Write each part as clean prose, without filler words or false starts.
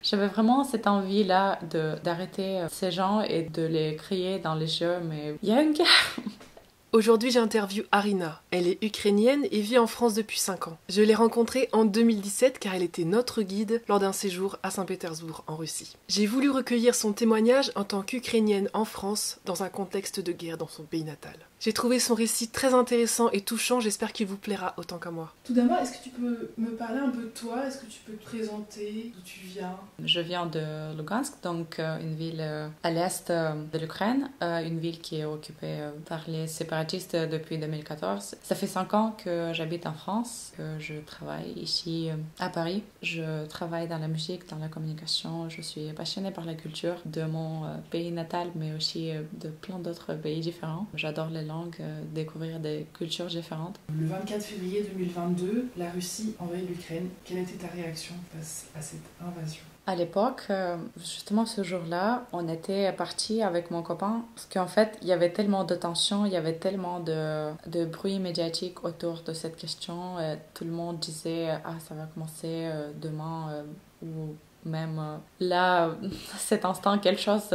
J'avais vraiment cette envie-là d'arrêter ces gens et de les crier dans les yeux, mais il y a une guerre. Aujourd'hui, j'interviewe Arina. Elle est ukrainienne et vit en France depuis 5 ans. Je l'ai rencontrée en 2017 car elle était notre guide lors d'un séjour à Saint-Pétersbourg en Russie. J'ai voulu recueillir son témoignage en tant qu'Ukrainienne en France dans un contexte de guerre dans son pays natal. J'ai trouvé son récit très intéressant et touchant, j'espère qu'il vous plaira autant qu'à moi. Tout d'abord, est-ce que tu peux me parler un peu de toi? Est-ce que tu peux te présenter? D'où tu viens? Je viens de Lugansk, donc une ville à l'est de l'Ukraine, une ville qui est occupée par les séparatistes depuis 2014. Ça fait 5 ans que j'habite en France, que je travaille ici à Paris. Je travaille dans la musique, dans la communication. Je suis passionnée par la culture de mon pays natal, mais aussi de plein d'autres pays différents. J'adore les langues, découvrir des cultures différentes. Le 24 février 2022, la Russie envahit l'Ukraine. Quelle était ta réaction face à cette invasion? À l'époque, justement ce jour-là, on était partis avec mon copain parce qu'en fait, il y avait tellement de tensions, il y avait tellement de bruit médiatique autour de cette question. Tout le monde disait « Ah, ça va commencer demain ou même là, cet instant, quelque chose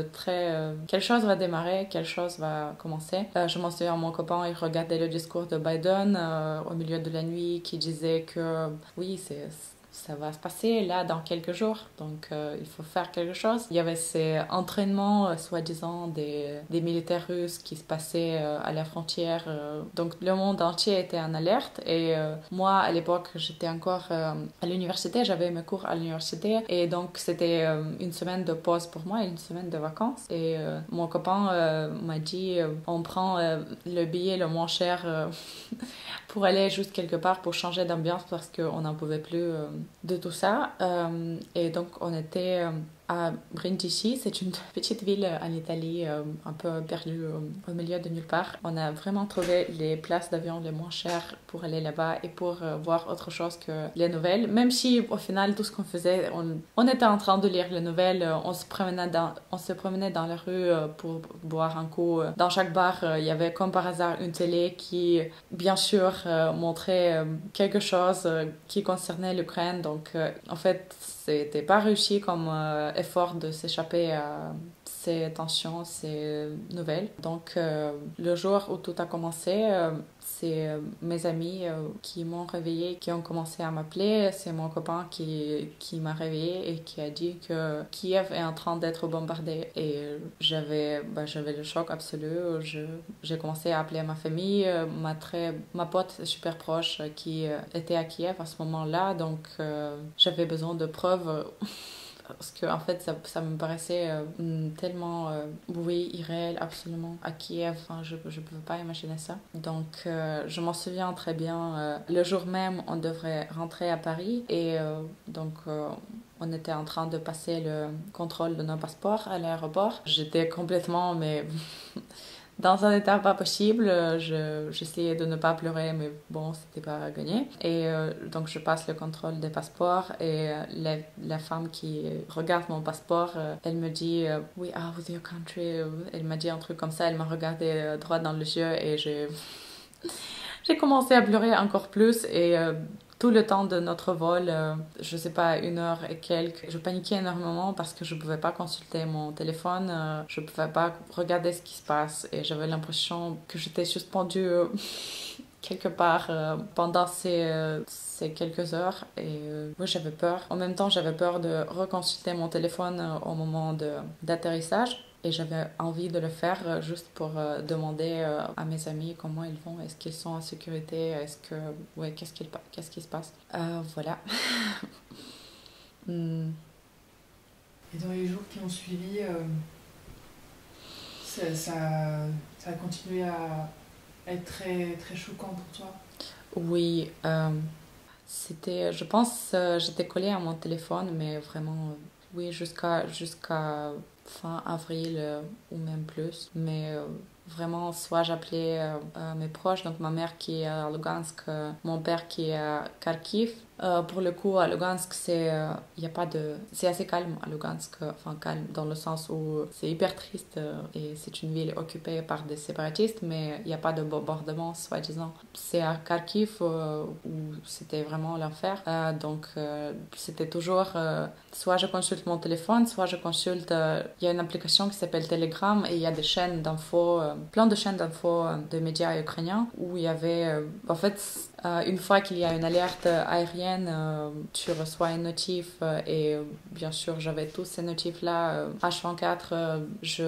quelque chose va démarrer, quelque chose va commencer. » Je m'en souviens, mon copain, il regardait le discours de Biden au milieu de la nuit qui disait que oui, ça va se passer là dans quelques jours, donc il faut faire quelque chose. Il y avait ces entraînements soi-disant des militaires russes qui se passaient à la frontière, donc le monde entier était en alerte et moi à l'époque j'étais encore à l'université, j'avais mes cours à l'université et donc c'était une semaine de pause pour moi et une semaine de vacances et mon copain m'a dit on prend le billet le moins cher pour aller juste quelque part pour changer d'ambiance parce qu'on n'en pouvait plus de tout ça. Et donc on était à Brindisi, c'est une petite ville en Italie un peu perdue au milieu de nulle part. On a vraiment trouvé les places d'avion les moins chères pour aller là-bas et pour voir autre chose que les nouvelles. Même si au final tout ce qu'on faisait, on était en train de lire les nouvelles, on se promenait dans la rue pour boire un coup. Dans chaque bar, il y avait comme par hasard une télé qui, bien sûr, montrait quelque chose qui concernait l'Ukraine. Donc en fait, c'était pas réussi comme effort de s'échapper à ces tensions, ces nouvelles. Donc le jour où tout a commencé, c'est mes amis qui m'ont réveillée, qui ont commencé à m'appeler. C'est mon copain qui m'a réveillée et qui a dit que Kiev est en train d'être bombardé. Et j'avais le choc absolu. J'ai commencé à appeler ma famille, ma pote super proche qui était à Kiev à ce moment-là. Donc j'avais besoin de preuves. Parce que en fait ça me paraissait tellement oui, irréel absolument à Kiev, enfin, je ne pouvais pas imaginer ça. Donc je m'en souviens très bien, le jour même on devrait rentrer à Paris et donc on était en train de passer le contrôle de nos passeports à l'aéroport. J'étais complètement mais dans un état pas possible. J'essayais de ne pas pleurer, mais bon, c'était pas gagné. Et donc, je passe le contrôle des passeports et la femme qui regarde mon passeport, elle me dit We are with your country. Elle m'a dit un truc comme ça, elle m'a regardé droit dans les yeux et j'ai commencé à pleurer encore plus et tout le temps de notre vol, je sais pas, 1 heure et quelques, je paniquais énormément parce que je pouvais pas consulter mon téléphone, je pouvais pas regarder ce qui se passe et j'avais l'impression que j'étais suspendue quelque part pendant ces quelques heures et moi j'avais peur. En même temps, j'avais peur de reconsulter mon téléphone au moment d'atterrissage. Et j'avais envie de le faire juste pour demander à mes amis comment ils vont, est-ce qu'ils sont en sécurité, ouais, qu'est-ce qui se passe. Voilà. Et dans les jours qui ont suivi, ça a continué à être très, très choquant pour toi? Oui, c'était, je pense, j'étais collée à mon téléphone, mais vraiment, oui, jusqu'à fin avril ou même plus. Mais vraiment, soit j'appelais mes proches, donc ma mère qui est à Lugansk, mon père qui est à Kharkiv, Pour le coup, à Lugansk, y a pas de, c'est assez calme à Lugansk, enfin calme dans le sens où c'est hyper triste et c'est une ville occupée par des séparatistes, mais il n'y a pas de bombardement, soi-disant. C'est à Kharkiv où c'était vraiment l'enfer. C'était toujours, soit je consulte mon téléphone, soit je consulte, il y a une application qui s'appelle Telegram et il y a des chaînes d'infos, plein de chaînes d'infos de médias ukrainiens où il y avait, en fait, une fois qu'il y a une alerte aérienne, tu reçois une notif et bien sûr j'avais tous ces notifs-là. H24,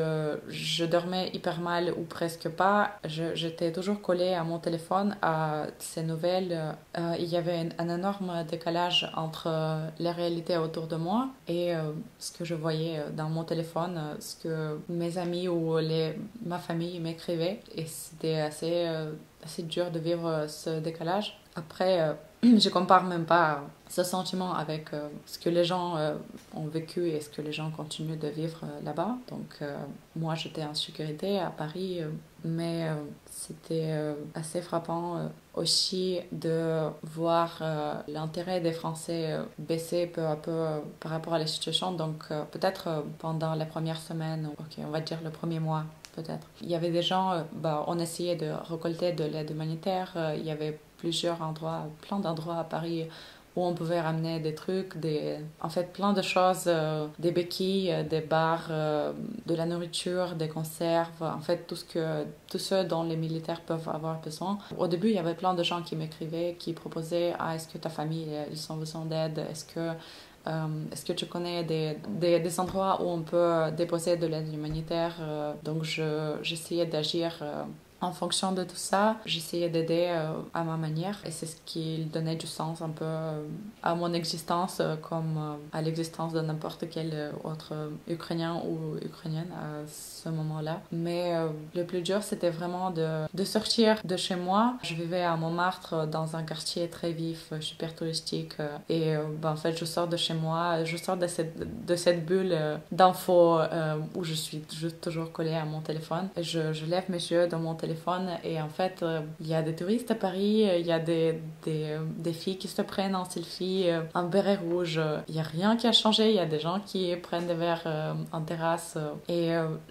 je dormais hyper mal ou presque pas. J'étais toujours collée à mon téléphone, à ces nouvelles. Il y avait un énorme décalage entre la réalité autour de moi et ce que je voyais dans mon téléphone, ce que mes amis ou ma famille m'écrivaient. Et c'était assez dur de vivre ce décalage. Après, je compare même pas ce sentiment avec ce que les gens ont vécu et ce que les gens continuent de vivre là-bas. Donc, moi, j'étais en sécurité à Paris, mais c'était assez frappant aussi de voir l'intérêt des Français baisser peu à peu par rapport à la situation. Donc, peut-être pendant les premières semaines, ok, on va dire le premier mois, peut-être. Il y avait des gens, on essayait de récolter de l'aide humanitaire. Il y avait plusieurs endroits, plein d'endroits à Paris où on pouvait ramener des trucs, en fait plein de choses, des béquilles, des bars, de la nourriture, des conserves, en fait tout ce dont les militaires peuvent avoir besoin. Au début, il y avait plein de gens qui m'écrivaient, qui proposaient est-ce que ta famille, ils ont besoin d'aide, est-ce que tu connais des endroits où on peut déposer de l'aide humanitaire? Donc j'essayais d'agir en fonction de tout ça. J'essayais d'aider à ma manière et c'est ce qui donnait du sens un peu à mon existence comme à l'existence de n'importe quel autre Ukrainien ou Ukrainienne à ce moment-là. Mais le plus dur, c'était vraiment de sortir de chez moi. Je vivais à Montmartre dans un quartier très vif, super touristique et en fait, je sors de chez moi, je sors de cette bulle d'infos où je suis juste toujours collée à mon téléphone. Et je lève mes yeux dans mon téléphone et en fait, il y a des touristes à Paris, il y a des filles qui se prennent en selfie, un béret rouge. Il n'y a rien qui a changé, il y a des gens qui prennent des verres en terrasse et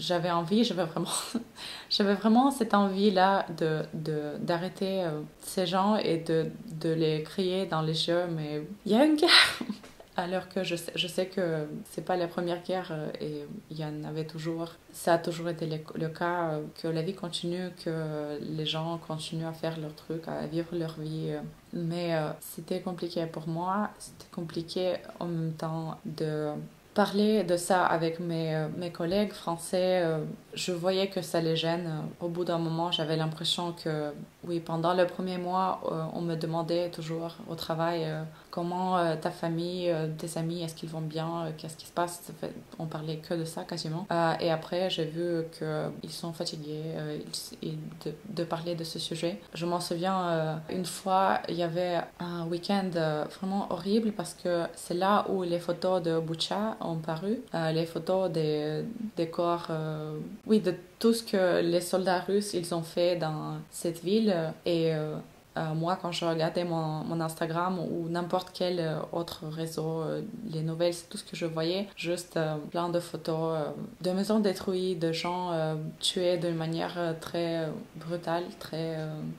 j'avais vraiment cette envie-là d'arrêter ces gens et de les crier dans les yeux, mais il y a une guerre. Alors que je sais que c'est pas la première guerre et il y en avait toujours. Ça a toujours été le cas, que la vie continue, que les gens continuent à faire leur truc, à vivre leur vie. Mais c'était compliqué pour moi. C'était compliqué en même temps de parler de ça avec mes collègues français. Je voyais que ça les gêne. Au bout d'un moment, j'avais l'impression que, oui, pendant le premier mois, on me demandait toujours au travail comment ta famille, tes amis, est-ce qu'ils vont bien, qu'est-ce qui se passe. On parlait que de ça quasiment. Et après, j'ai vu qu'ils sont fatigués de parler de ce sujet. Je m'en souviens, une fois, il y avait un week-end vraiment horrible parce que c'est là où les photos de Butcha ont paru, les photos des corps, oui, de tout ce que les soldats russes ils ont fait dans cette ville. Et moi, quand je regardais mon Instagram ou n'importe quel autre réseau, les nouvelles, c'est tout ce que je voyais. Juste plein de photos de maisons détruites, de gens tués d'une manière très brutale, très...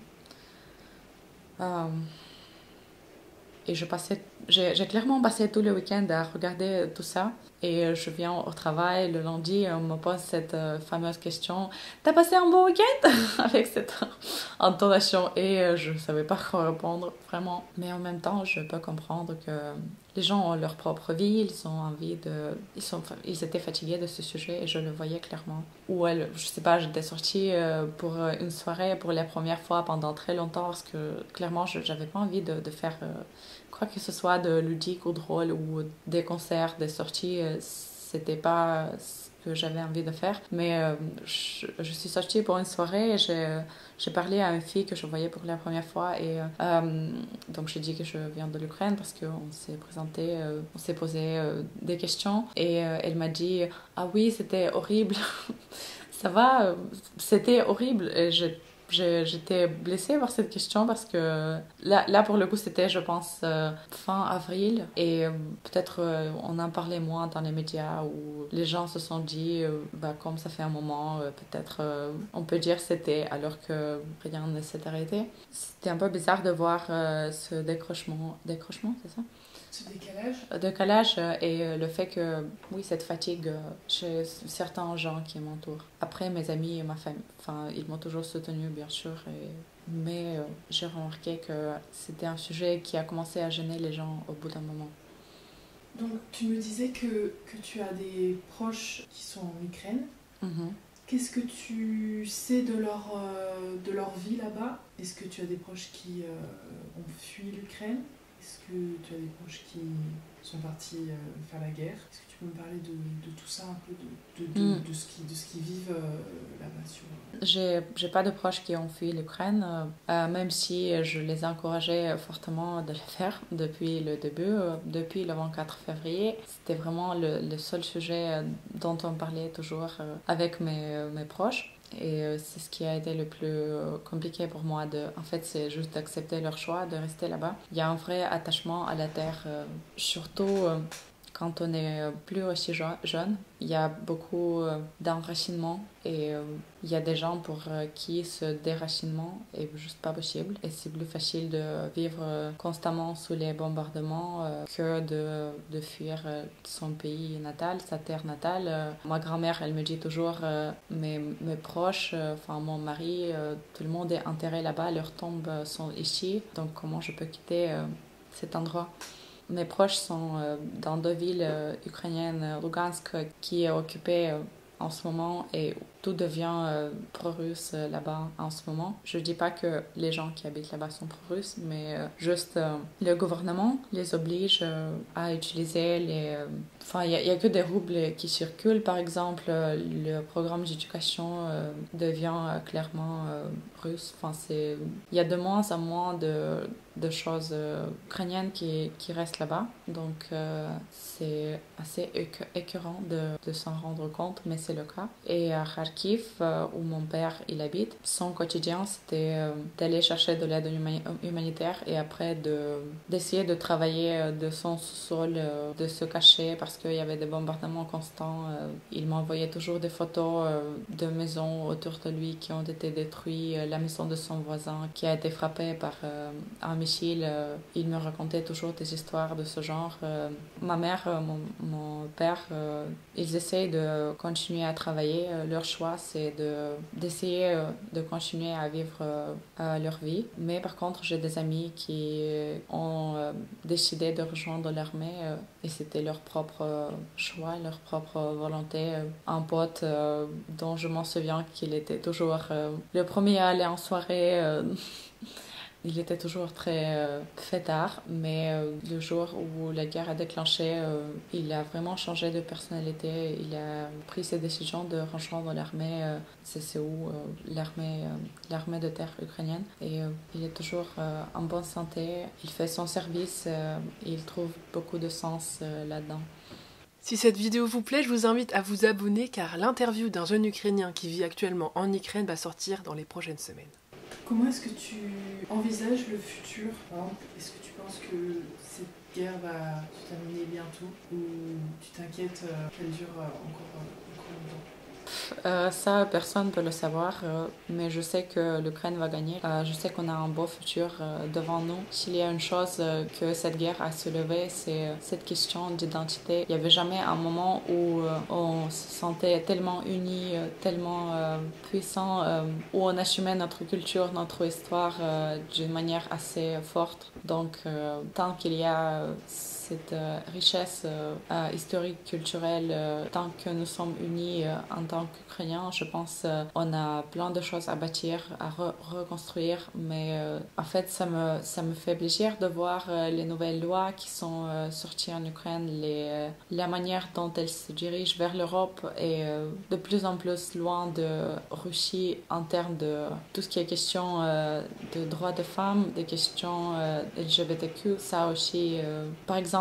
et j'ai clairement passé tout le week-end à regarder tout ça. Et je viens au travail le lundi et on me pose cette fameuse question: t'as passé un bon week-end? Avec cette intonation. Et je ne savais pas quoi répondre, vraiment. Mais en même temps, je peux comprendre que les gens ont leur propre vie, ils ont envie ils étaient fatigués de ce sujet et je le voyais clairement. Ou je sais pas, j'étais sortie pour une soirée pour la première fois pendant très longtemps parce que clairement, j'avais pas envie de faire quoi que ce soit de ludique ou drôle ou des concerts, des sorties. C'était pas ce que j'avais envie de faire. Mais je suis sortie pour une soirée et j'ai parlé à une fille que je voyais pour la première fois. Et donc j'ai dit que je viens de l'Ukraine parce qu'on s'est présenté, on s'est posé des questions. Et elle m'a dit: ah oui, c'était horrible. Ça va, c'était horrible. Et J'étais blessée par cette question parce que là pour le coup, c'était, je pense, fin avril. Et peut-être on en parlait moins dans les médias où les gens se sont dit, comme ça fait un moment, peut-être on peut dire c'était alors que rien ne s'est arrêté. C'était un peu bizarre de voir ce décrochement. Décrochement, c'est ça? Ce décalage. Décalage et le fait que, oui, cette fatigue chez certains gens qui m'entourent. Après, mes amis et ma famille, enfin, ils m'ont toujours soutenue, bien sûr, mais j'ai remarqué que c'était un sujet qui a commencé à gêner les gens au bout d'un moment. Donc, tu me disais que tu as des proches qui sont en Ukraine. Mm-hmm. Qu'est-ce que tu sais de leur vie là-bas? Est-ce que tu as des proches qui ont fui l'Ukraine? Est-ce que tu as des proches qui sont partis faire la guerre? Est-ce que tu peux me parler de tout ça, un peu de ce qu'ils vivent là-bas sur... J'ai pas de proches qui ont fui l'Ukraine, même si je les encourageais fortement de le faire depuis le début, depuis le 24 février. C'était vraiment le seul sujet dont on parlait toujours avec mes proches. Et c'est ce qui a été le plus compliqué pour moi. En fait, c'est juste d'accepter leur choix, de rester là-bas. Il y a un vrai attachement à la terre, surtout quand on est plus aussi jeune. Il y a beaucoup d'enracinement et il y a des gens pour qui ce déracinement est juste pas possible. Et c'est plus facile de vivre constamment sous les bombardements que de fuir son pays natal, sa terre natale. Ma grand-mère, elle me dit toujours, mes proches, enfin mon mari, tout le monde est enterré là-bas, leurs tombes sont ici. Donc comment je peux quitter cet endroit? Mes proches sont dans deux villes ukrainiennes, Lugansk, qui est occupée en ce moment et tout devient pro-russe là-bas en ce moment. Je ne dis pas que les gens qui habitent là-bas sont pro-russes, mais juste le gouvernement les oblige à utiliser les... Enfin, il n'y a que des roubles qui circulent. Par exemple, le programme d'éducation devient clairement russe. Enfin, il y a de moins en moins de choses ukrainiennes qui restent là-bas. Donc, c'est assez écœurant de s'en rendre compte, mais c'est le cas. Et à Kharkiv, où mon père il habite, son quotidien, c'était d'aller chercher de l'aide humanitaire et après d'essayer de travailler de son sous-sol, de se cacher parce qu'il y avait des bombardements constants. Il m'envoyait toujours des photos de maisons autour de lui qui ont été détruites, la maison de son voisin qui a été frappée par un missile. Il me racontait toujours des histoires de ce genre. Ma mère, mon père, ils essayent de continuer à travailler. Leur choix, c'est d'essayer de continuer à vivre leur vie. Mais par contre, j'ai des amis qui ont décidé de rejoindre l'armée et c'était leur propre choix, leur propre volonté. Un pote dont je m'en souviens qu'il était toujours le premier à aller en soirée. Il était toujours très fêtard, mais le jour où la guerre a déclenché, il a vraiment changé de personnalité. Il a pris ses décisions de rejoindre l'armée CCU, l'armée de terre ukrainienne. Et il est toujours en bonne santé. Il fait son service et il trouve beaucoup de sens là-dedans. Si cette vidéo vous plaît, je vous invite à vous abonner car l'interview d'un jeune Ukrainien qui vit actuellement en Ukraine va sortir dans les prochaines semaines. Comment est-ce que tu envisages le futur? Est-ce que tu penses que cette guerre va se terminer bientôt ou tu t'inquiètes qu'elle dure encore longtemps? Ça, personne ne peut le savoir, mais je sais que l'Ukraine va gagner. Je sais qu'on a un beau futur devant nous. S'il y a une chose que cette guerre a soulevée, c'est cette question d'identité. Il n'y avait jamais un moment où on se sentait tellement unis, tellement puissants, où on assumait notre culture, notre histoire d'une manière assez forte. Donc, tant qu'il y a cette richesse historique, culturelle, tant que nous sommes unis en tant qu'Ukrainiens, je pense on a plein de choses à bâtir, à reconstruire, mais en fait ça me fait plaisir de voir les nouvelles lois qui sont sorties en Ukraine, la manière dont elles se dirigent vers l'Europe et de plus en plus loin de Russie en termes de tout ce qui est question de droits de femmes, des questions LGBTQ, ça aussi, par exemple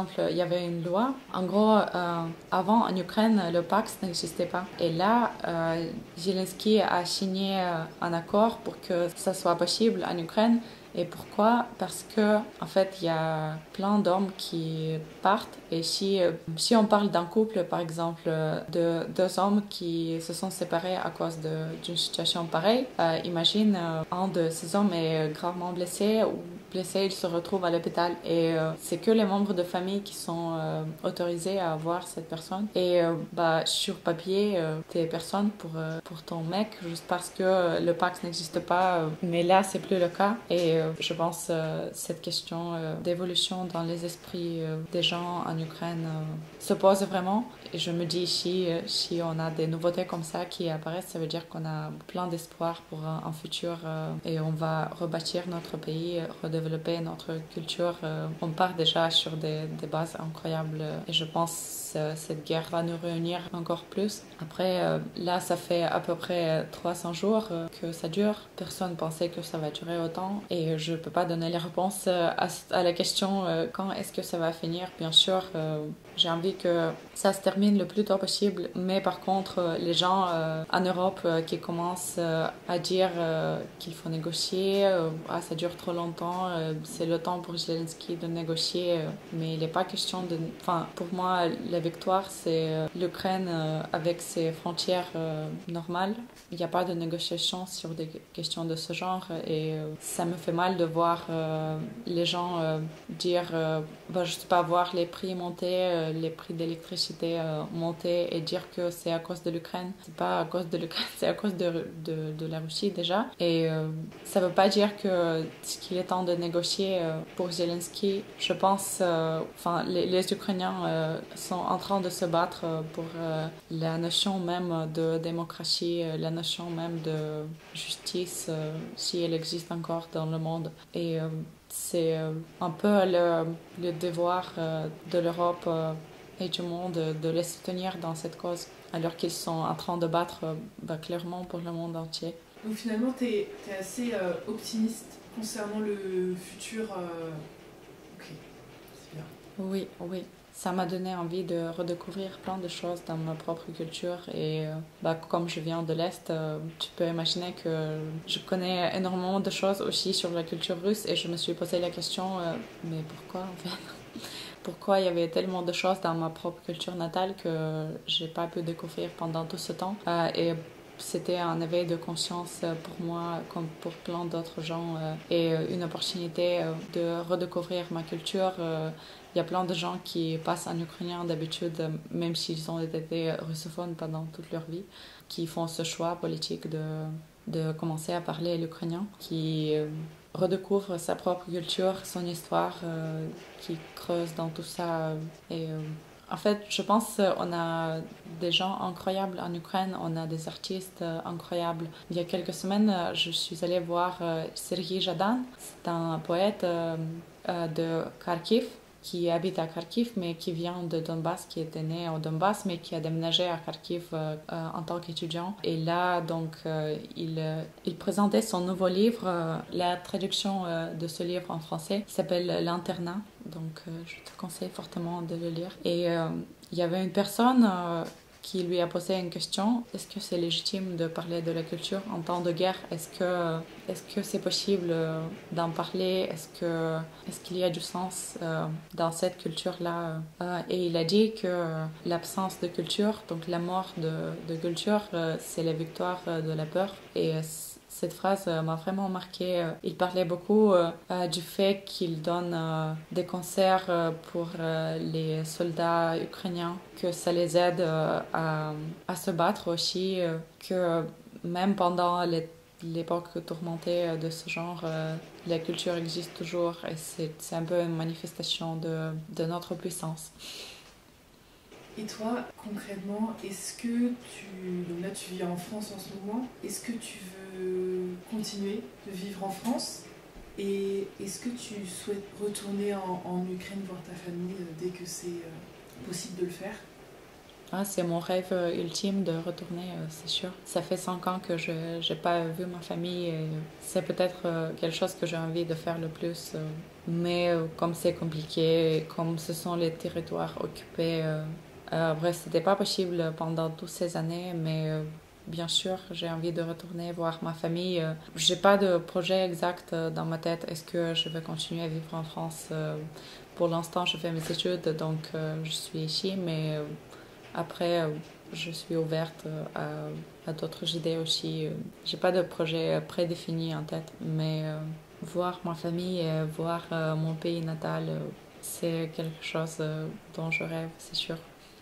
exemple, il y avait une loi. En gros, avant, en Ukraine, le Pax n'existait pas. Et là, Zelensky a signé un accord pour que ça soit possible en Ukraine. Et pourquoi? Parce que, en fait, il y a plein d'hommes qui partent. Et si on parle d'un couple, par exemple, de deux hommes qui se sont séparés à cause d'une situation pareille, imagine un de ces hommes est gravement blessé ou blessé, il se retrouve à l'hôpital. Et c'est que les membres de famille qui sont autorisés à voir cette personne. Et sur papier, t'es personne pour ton mec, juste parce que le Pax n'existe pas. Mais là, c'est plus le cas. Et je pense cette question d'évolution dans les esprits des gens en Ukraine se pose vraiment. Et je me dis, si on a des nouveautés comme ça qui apparaissent, ça veut dire qu'on a plein d'espoir pour un futur et on va rebâtir notre pays, redévelopper notre culture. On part déjà sur des bases incroyables et je pense cette guerre va nous réunir encore plus. Après, là, ça fait à peu près 300 jours que ça dure. Personne pensait que ça va durer autant et je peux pas donner les réponses à la question quand est-ce que ça va finir. Bien sûr, j'ai envie que ça se termine le plus tôt possible, mais par contre, les gens en Europe qui commencent à dire qu'il faut négocier, ça dure trop longtemps, c'est le temps pour Zelensky de négocier, mais il n'est pas question de... Enfin, pour moi, la victoire, c'est l'Ukraine avec ses frontières normales. Il n'y a pas de négociation sur des questions de ce genre et ça me fait mal de voir les gens dire je ne sais pas, voir les prix monter, les prix d'électricité monter et dire que c'est à cause de l'Ukraine. C'est pas à cause de l'Ukraine, c'est à cause de la Russie déjà. Et ça ne veut pas dire qu'il est temps de négocier pour Zelensky. Je pense, les Ukrainiens sont en train de se battre pour la notion même de démocratie, la notion même de justice, si elle existe encore dans le monde. Et c'est un peu le devoir de l'Europe et du monde de les soutenir dans cette cause, alors qu'ils sont en train de battre clairement pour le monde entier. Donc finalement, tu es assez optimiste concernant le futur. Ok, c'est bien. Oui, oui. Ça m'a donné envie de redécouvrir plein de choses dans ma propre culture et comme je viens de l'Est, tu peux imaginer que je connais énormément de choses aussi sur la culture russe et je me suis posé la question, mais pourquoi en fait? Pourquoi il y avait tellement de choses dans ma propre culture natale que j'ai pas pu découvrir pendant tout ce temps et c'était un éveil de conscience pour moi comme pour plein d'autres gens et une opportunité de redécouvrir ma culture. Il y a plein de gens qui passent en ukrainien d'habitude, même s'ils ont été russophones pendant toute leur vie, qui font ce choix politique de commencer à parler l'ukrainien, qui redécouvre sa propre culture, son histoire, qui creuse dans tout ça. En fait, je pense qu'on a des gens incroyables en Ukraine, on a des artistes incroyables. Il y a quelques semaines, je suis allée voir Serhiy Zhadan, c'est un poète de Kharkiv, qui habite à Kharkiv, mais qui vient de Donbass, qui était né au Donbass, mais qui a déménagé à Kharkiv en tant qu'étudiant. Et là, donc, il présentait son nouveau livre, la traduction de ce livre en français, qui s'appelle L'Internat. Donc, je te conseille fortement de le lire. Et il y avait une personne qui lui a posé une question. Est-ce que c'est légitime de parler de la culture en temps de guerre? Est-ce que c'est possible d'en parler? Est-ce qu'il y a du sens dans cette culture-là? Et il a dit que l'absence de culture, donc la mort de culture, c'est la victoire de la peur. Et cette phrase m'a vraiment marquée. Il parlait beaucoup du fait qu'il donne des concerts pour les soldats ukrainiens, que ça les aide à se battre aussi, que même pendant l'époque tourmentée de ce genre, la culture existe toujours et c'est un peu une manifestation de notre puissance. Et toi, concrètement, est-ce que donc là tu vis en France en ce moment, est-ce que tu veux continuer de vivre en France et est-ce que tu souhaites retourner en Ukraine voir ta famille dès que c'est possible de le faire? Ah, c'est mon rêve ultime de retourner, c'est sûr. Ça fait 5 ans que je n'ai pas vu ma famille et c'est peut-être quelque chose que j'ai envie de faire le plus. Mais comme c'est compliqué, comme ce sont les territoires occupés, bref, c'était pas possible pendant toutes ces années, mais bien sûr, j'ai envie de retourner voir ma famille. J'ai pas de projet exact dans ma tête. Est-ce que je vais continuer à vivre en France? Pour l'instant, je fais mes études, donc je suis ici, mais après, je suis ouverte à d'autres idées aussi. J'ai pas de projet prédéfini en tête, mais voir ma famille et voir mon pays natal, c'est quelque chose dont je rêve, c'est sûr.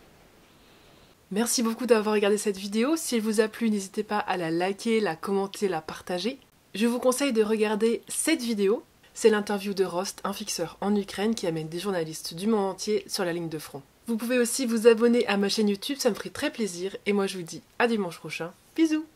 Merci beaucoup d'avoir regardé cette vidéo. Si elle vous a plu, n'hésitez pas à la liker, la commenter, la partager. Je vous conseille de regarder cette vidéo. C'est l'interview de Rost, un fixeur en Ukraine qui amène des journalistes du monde entier sur la ligne de front. Vous pouvez aussi vous abonner à ma chaîne YouTube, ça me ferait très plaisir. Et moi je vous dis à dimanche prochain. Bisous!